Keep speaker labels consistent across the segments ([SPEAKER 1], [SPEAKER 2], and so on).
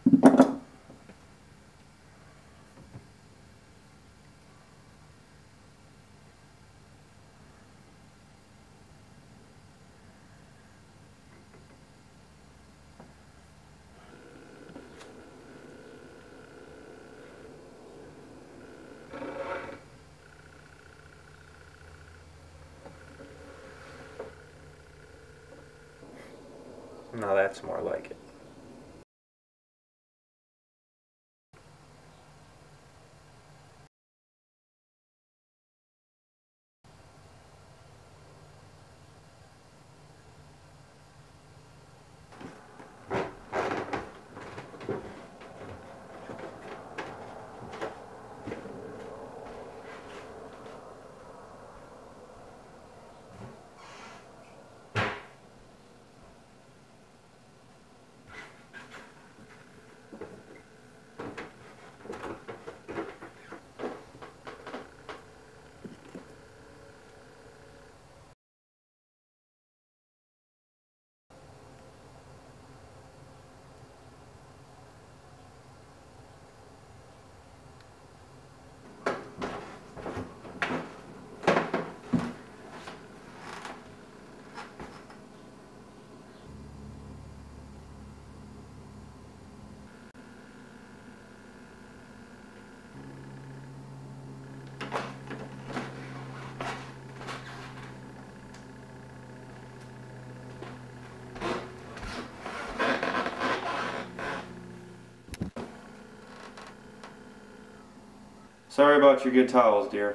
[SPEAKER 1] Now that's more like it. Sorry about your good towels, dear.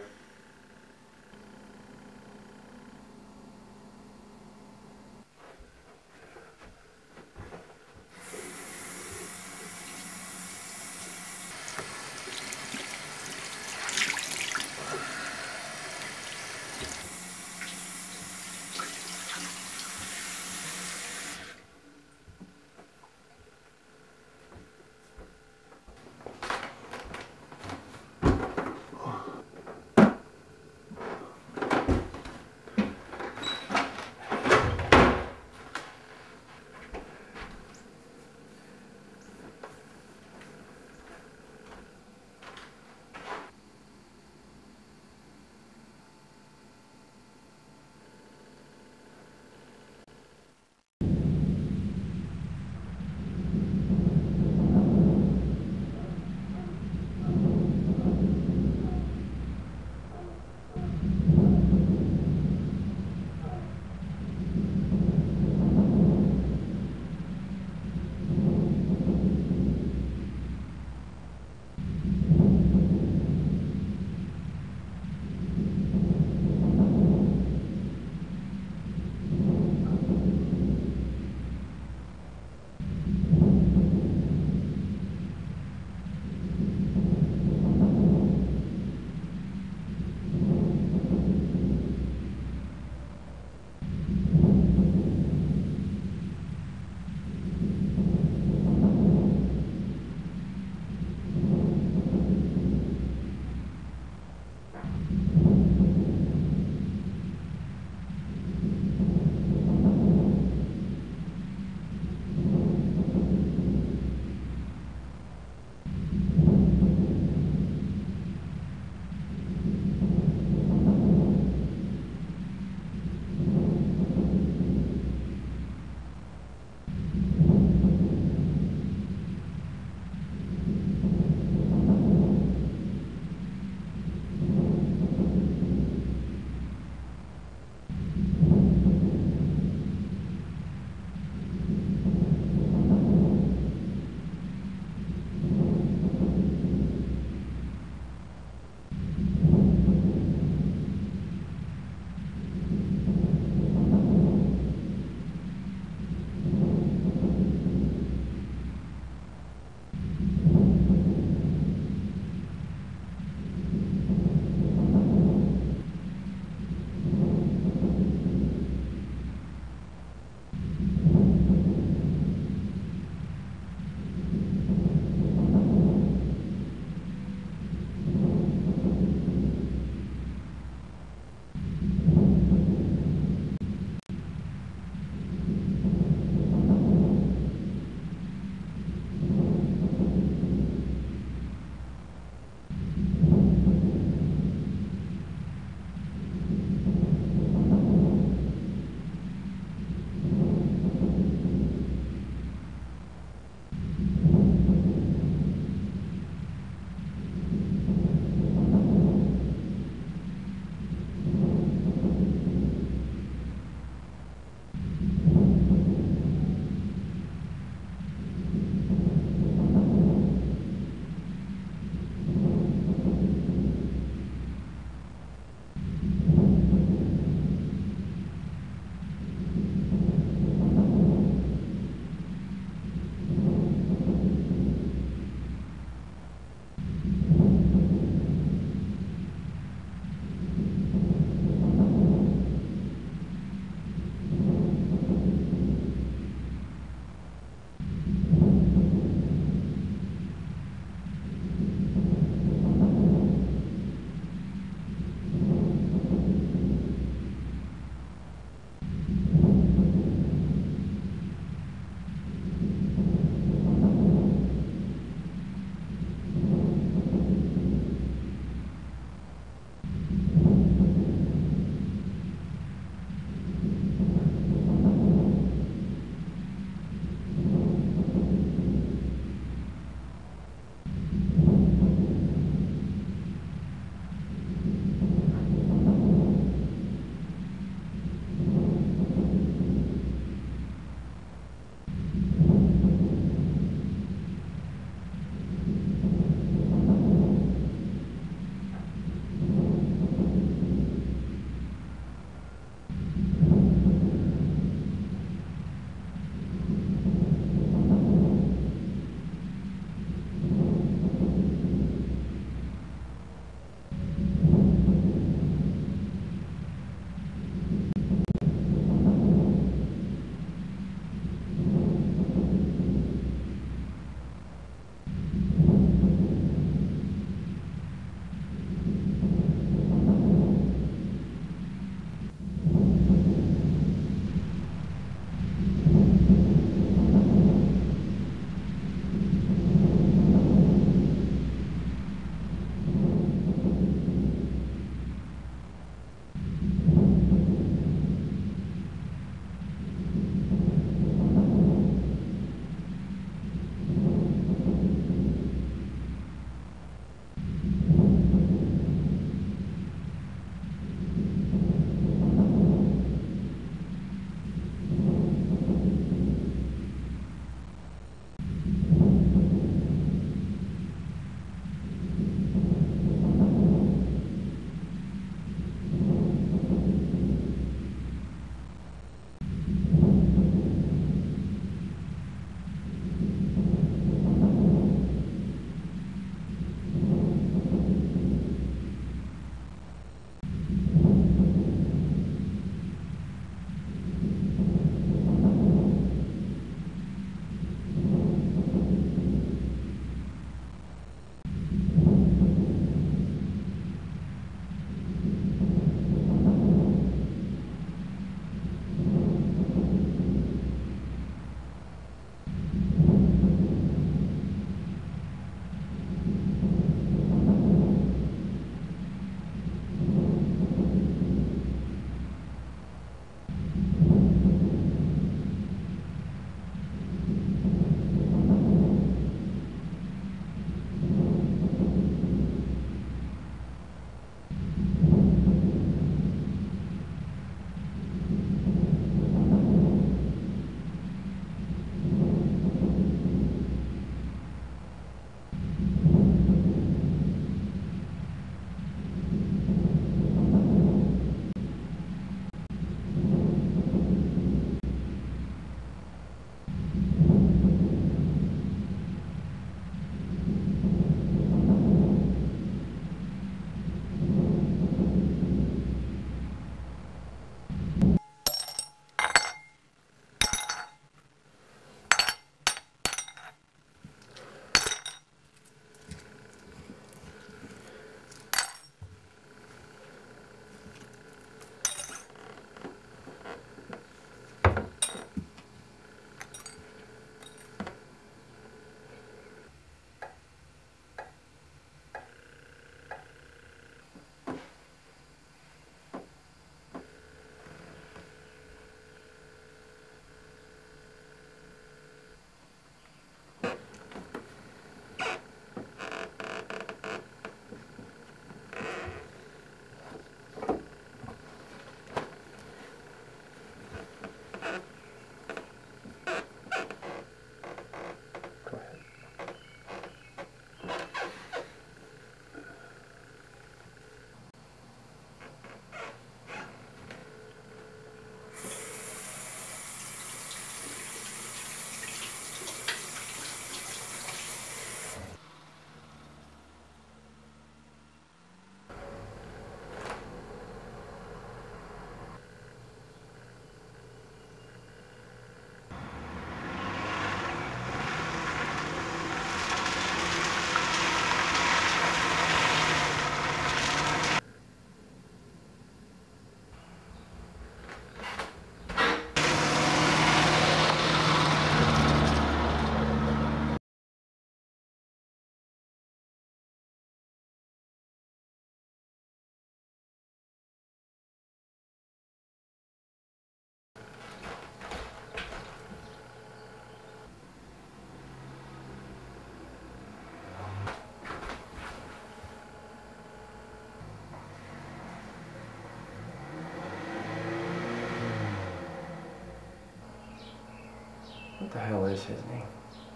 [SPEAKER 1] What the hell is his name?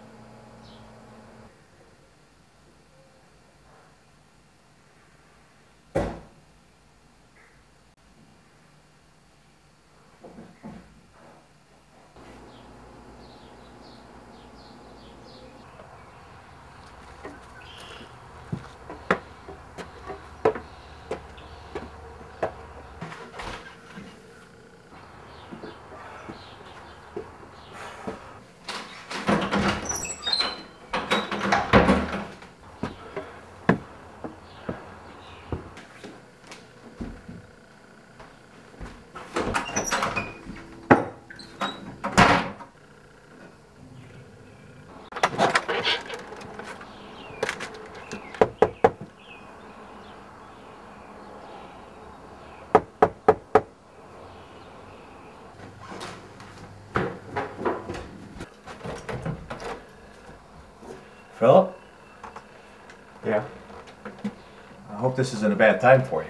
[SPEAKER 2] Philip,
[SPEAKER 1] Yeah?
[SPEAKER 2] I hope this isn't a bad time for you.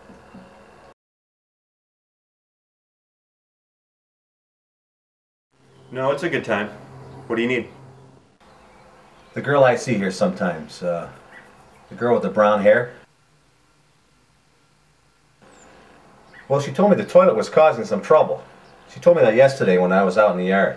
[SPEAKER 1] No, it's a good time. What do you need?
[SPEAKER 2] The girl I see here sometimes, the girl with the brown hair. Well, she told me the toilet was causing some trouble. She told me that yesterday when I was out in the yard.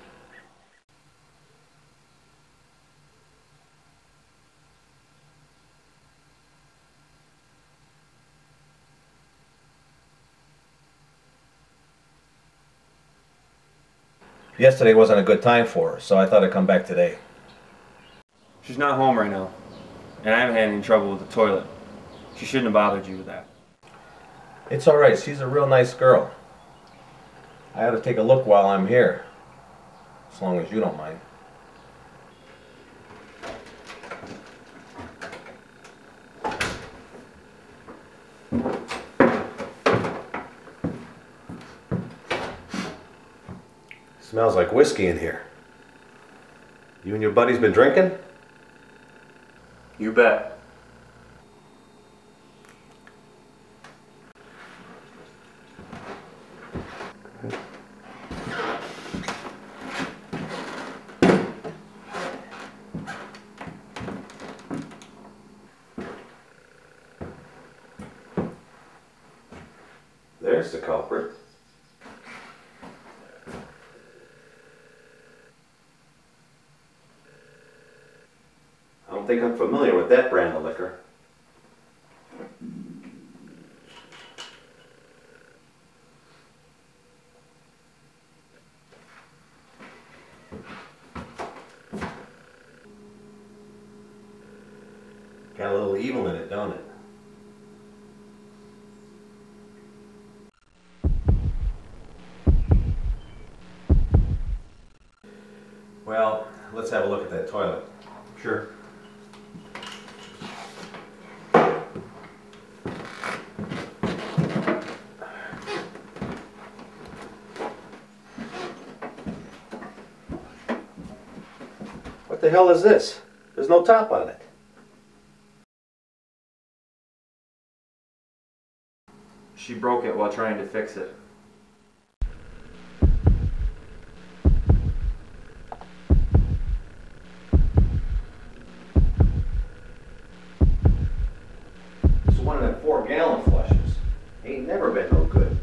[SPEAKER 2] Yesterday wasn't a good time for her, so I thought I'd come back today.
[SPEAKER 1] She's not home right now, and I haven't had any trouble with the toilet. She shouldn't have bothered you with that.
[SPEAKER 2] It's alright, she's a real nice girl. I ought to take a look while I'm here, as long as you don't mind. Smells like whiskey in here. You and your buddies been drinking?
[SPEAKER 1] You bet.
[SPEAKER 2] There's the culprit. I don't think I'm familiar with that brand of liquor. Got a little evil in it, don't it? Well, let's have a look at that toilet.
[SPEAKER 1] Sure.
[SPEAKER 2] What the hell is this? There's no top on it.
[SPEAKER 1] She broke it while trying to fix it.
[SPEAKER 2] This is one of them 4-gallon flushes. Ain't never been no good.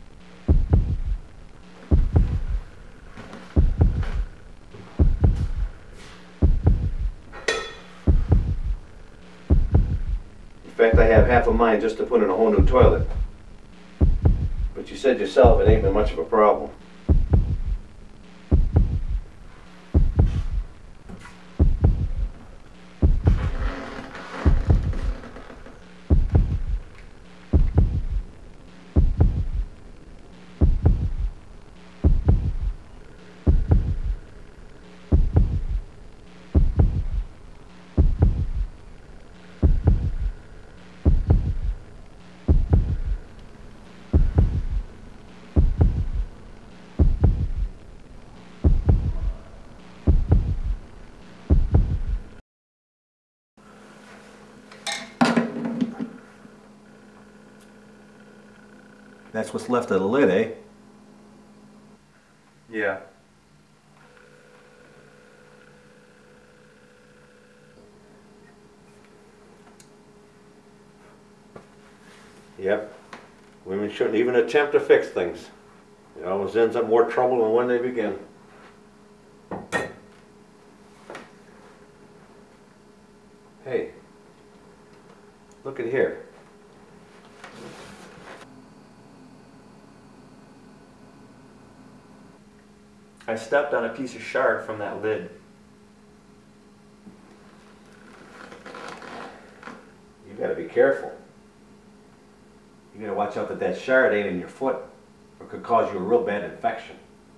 [SPEAKER 2] In fact, I have half of mine just to put in a whole new toilet. But you said yourself it ain't been much of a problem. That's what's left of the lid, eh?
[SPEAKER 1] Yeah.
[SPEAKER 2] Yep. Women shouldn't even attempt to fix things. It always ends up more trouble than when they begin. Hey, look at here.
[SPEAKER 1] I stepped on a piece of shard from that lid.
[SPEAKER 2] You gotta be careful. You gotta watch out that that shard ain't in your foot, or it could cause you a real bad infection.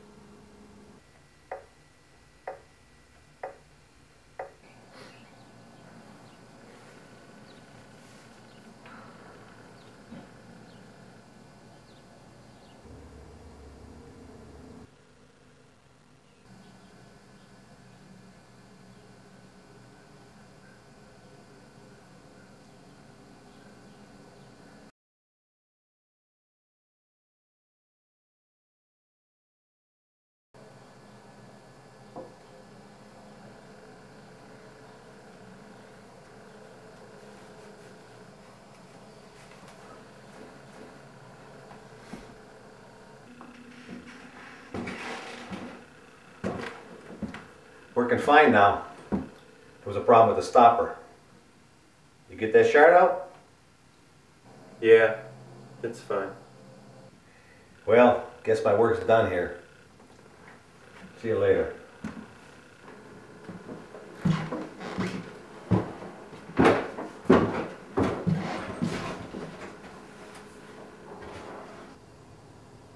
[SPEAKER 2] Working fine now. There was a problem with the stopper. You get that shard out?
[SPEAKER 1] Yeah, it's fine.
[SPEAKER 2] Well, guess my work's done here. See you later.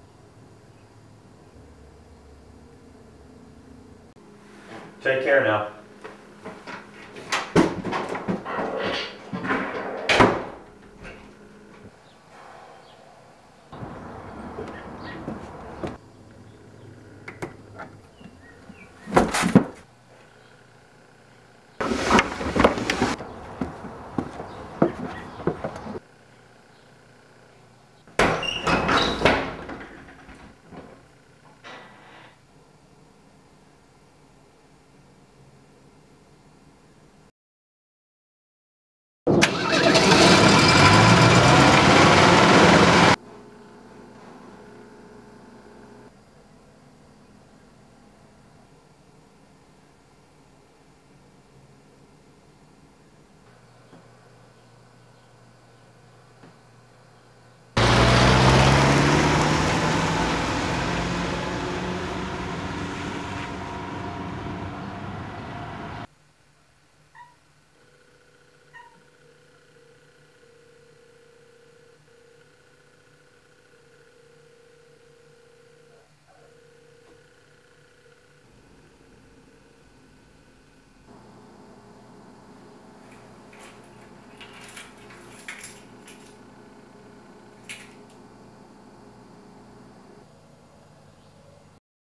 [SPEAKER 1] Take care now.